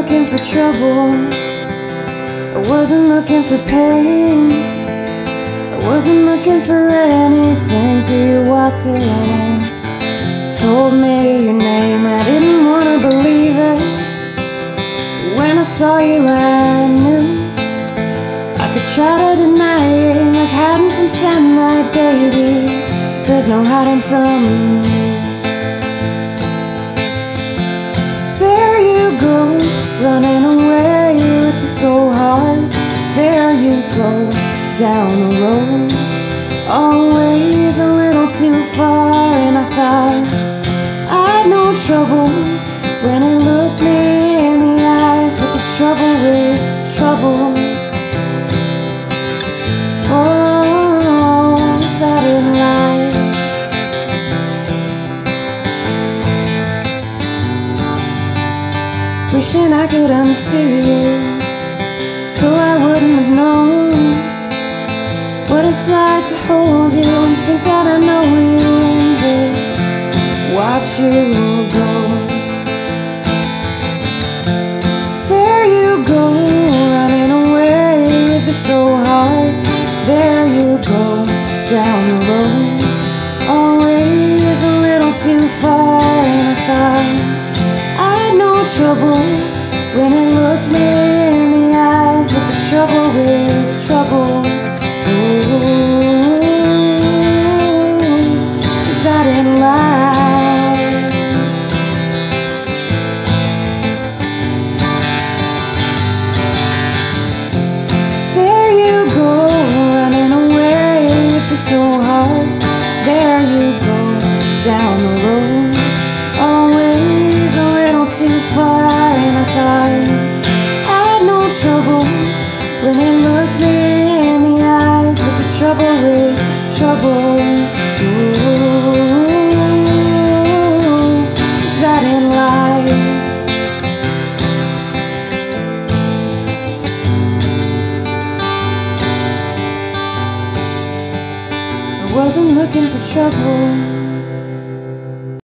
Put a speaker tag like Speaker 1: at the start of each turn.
Speaker 1: looking for trouble. I wasn't looking for pain. I wasn't looking for anything till you walked in and told me your name. I didn't want to believe it, but when I saw you I knew. I could try to deny it like hiding from sunlight, baby. There's no hiding from you. There you go, running away with the so hard. There you go, down the road, always a little too far. And I thought I'd no trouble when it looked me in the eyes, but the trouble with trouble, oh, is that it lies? Wishing I could unsee you, so I wouldn't have known what it's like to hold you and think that I know you, and then watch you go. There you go, running away with it so hard. There you go, down the road, always a little too far. And I thought I'd no trouble when it looked me in the eyes, but the trouble with trouble, oh, is that it lies? There you go, running away with the so hard. There you go, down the road, always a little too far. And I thought I'd no trouble when it looked me in the eyes, but the trouble with trouble, oh, is that it lies? I wasn't looking for trouble.